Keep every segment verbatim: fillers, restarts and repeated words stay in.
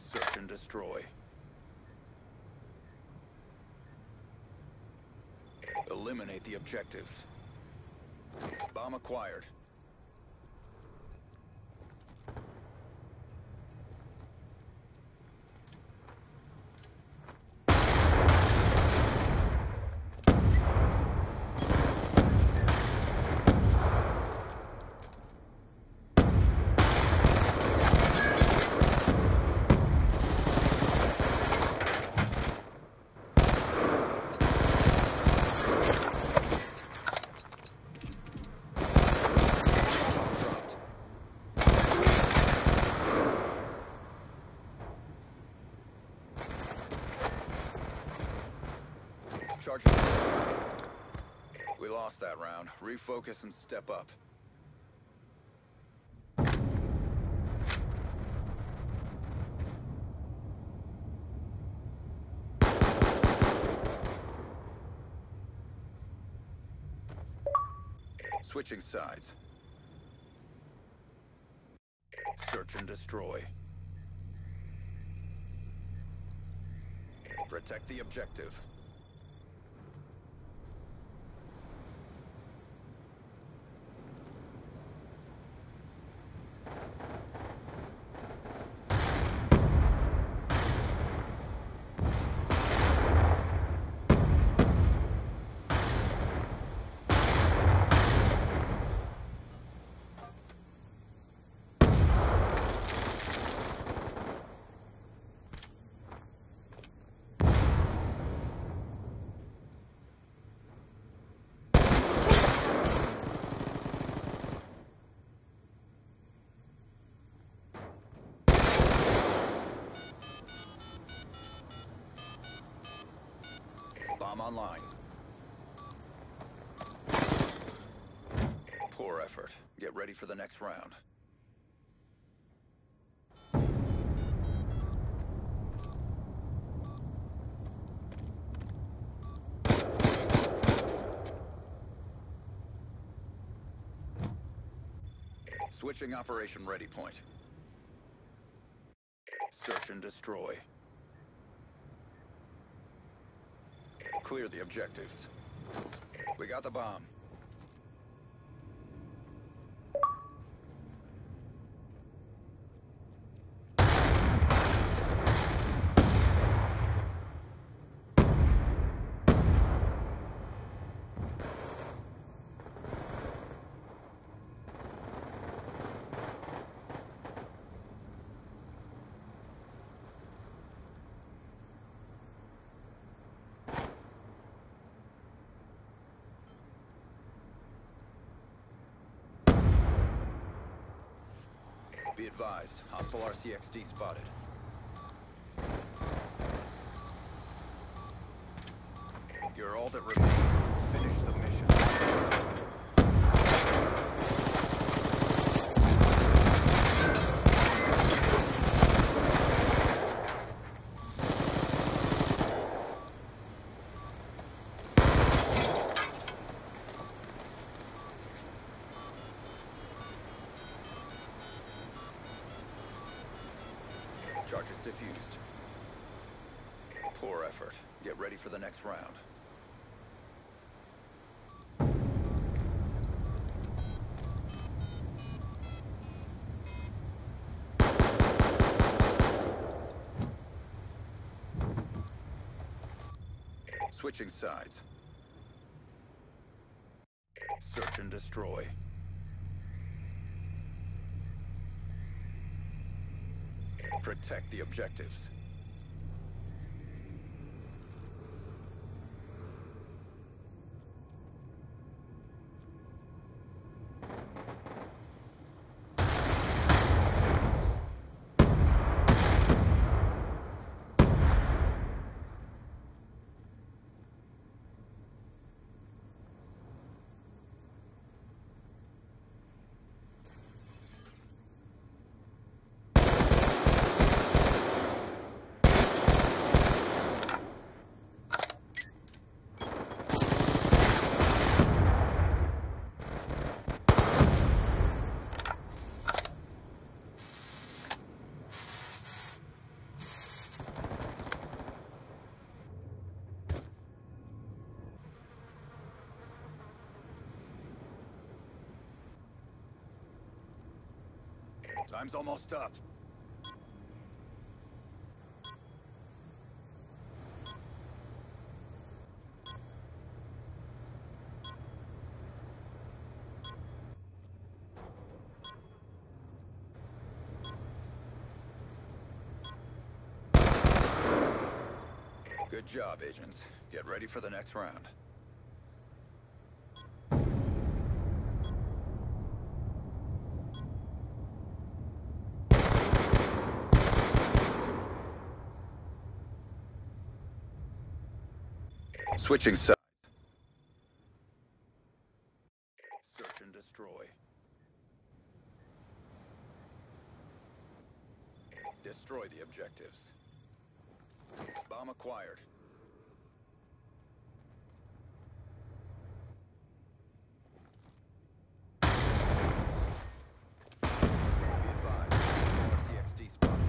Search and destroy. Eliminate the objectives. Bomb acquired. Charger. We lost that round. Refocus and step up. Switching sides. Search and destroy. Protect the objective. Online. Poor effort. Get ready for the next round. Switching operation ready point. Search and destroy. Clear the objectives. We got the bomb. Be advised, hostile R C X D spotted. You're all that remains. Finish the mission. Charges diffused. Poor effort. Get ready for the next round. Switching sides. Search and destroy. Protect the objectives. Time's almost up. Good job, agents. Get ready for the next round. Switching sides. Search and destroy. Destroy the objectives. Bomb acquired. Be advised, R C X D spotted.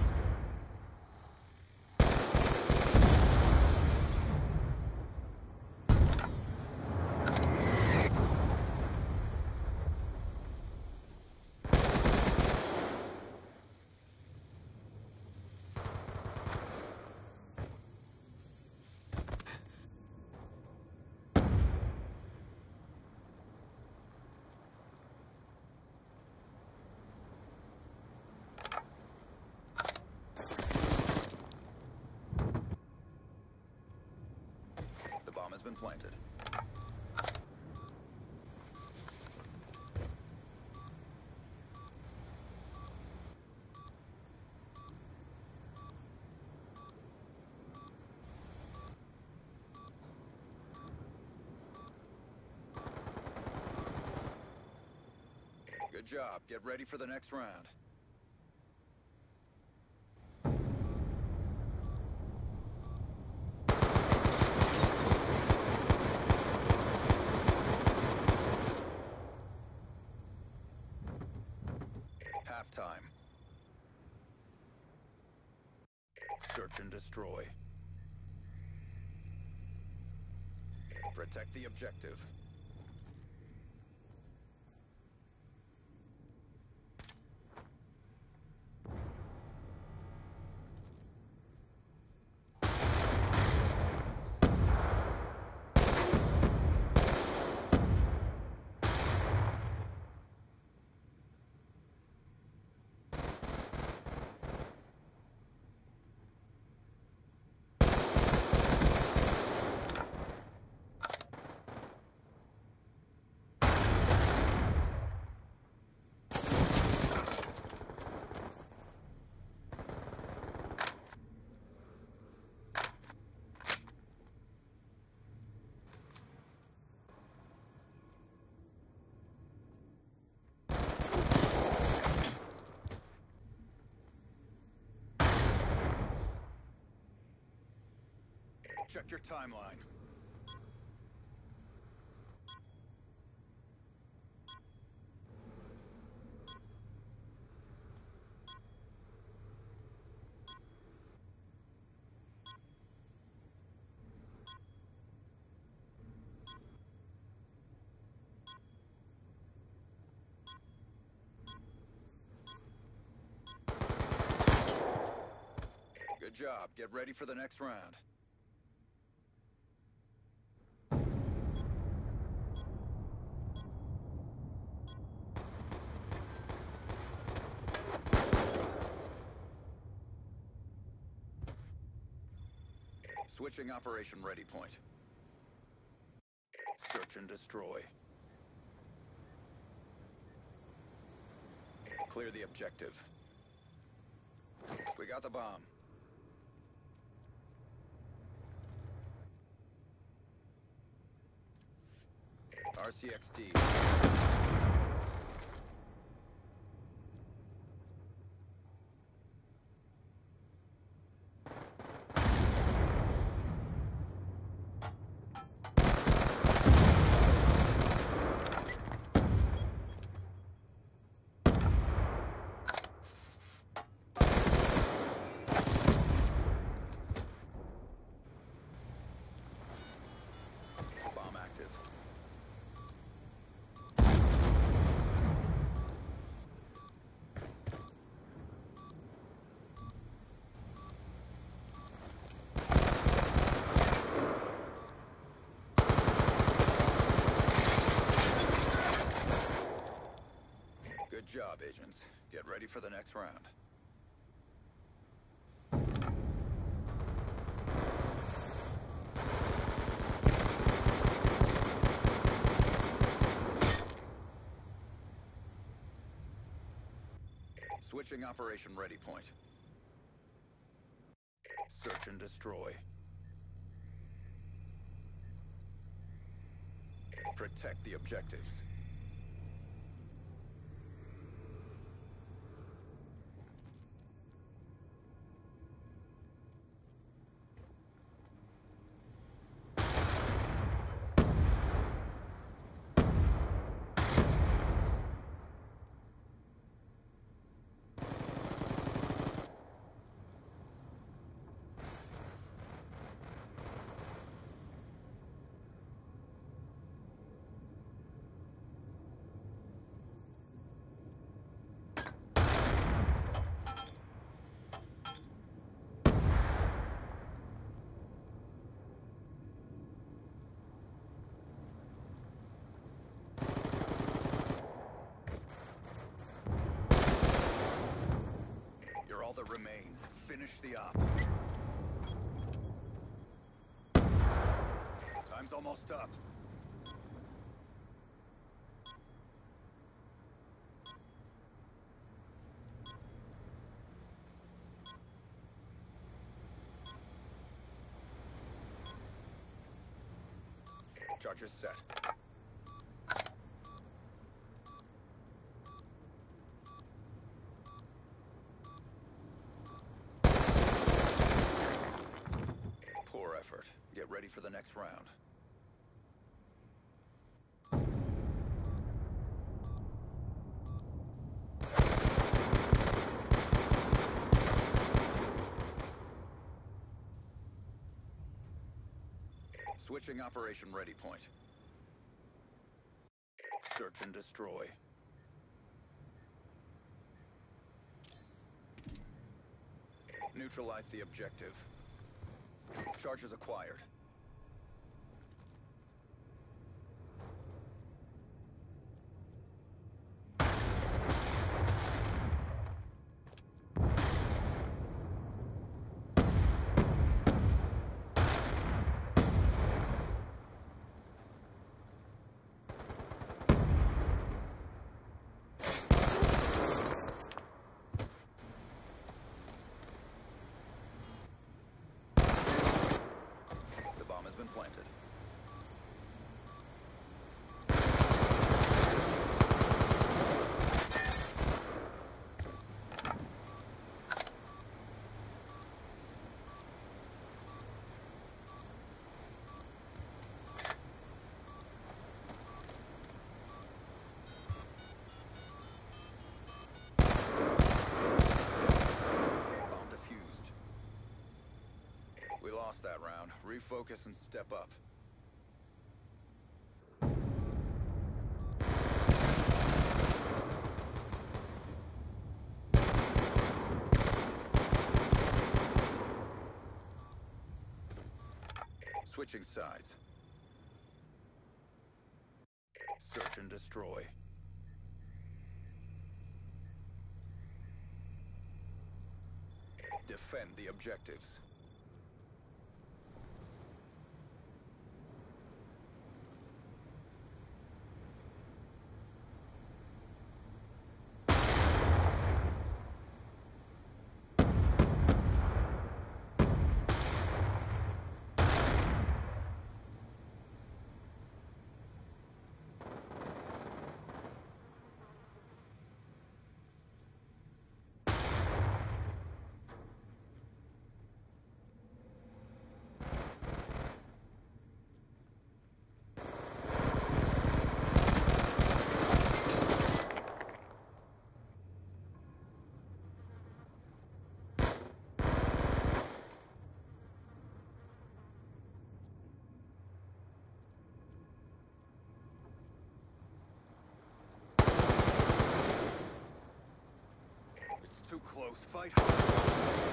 Has been planted. Good job. Get ready for the next round. Halftime. Search and destroy. Protect the objective. Check your timeline. Good job. Get ready for the next round. Switching operation ready point. Search and destroy. Clear the objective. We got the bomb. R C X D. Bomb active. Good job, agents. Get ready for the next round. Switching operation ready point. Search and destroy. Protect the objectives. All that remains. Finish the op. Time's almost up. Charges set. Get ready for the next round. Switching operation ready point. Search and destroy. Neutralize the objective. Charges acquired. Been planted. Lost that round. Refocus and step up. Switching sides. Search and destroy. Defend the objectives. Too close. Fight hard.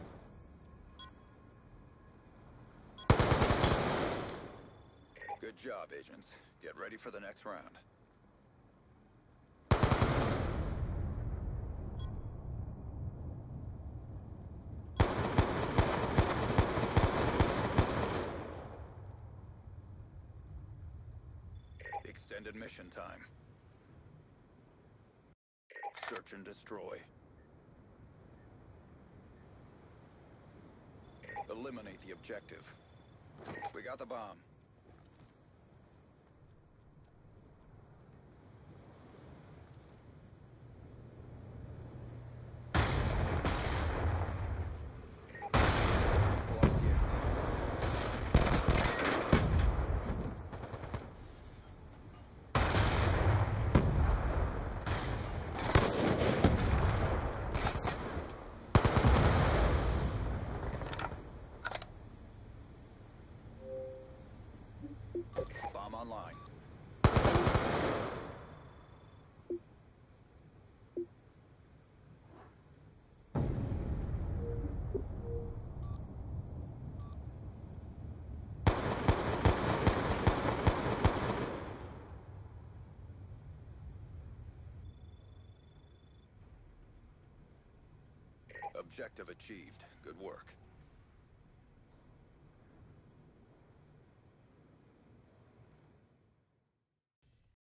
Good job, agents. Get ready for the next round. Extended mission time. Search and destroy. Eliminate the objective. We got the bomb. Bomb online. Objective achieved. Good work.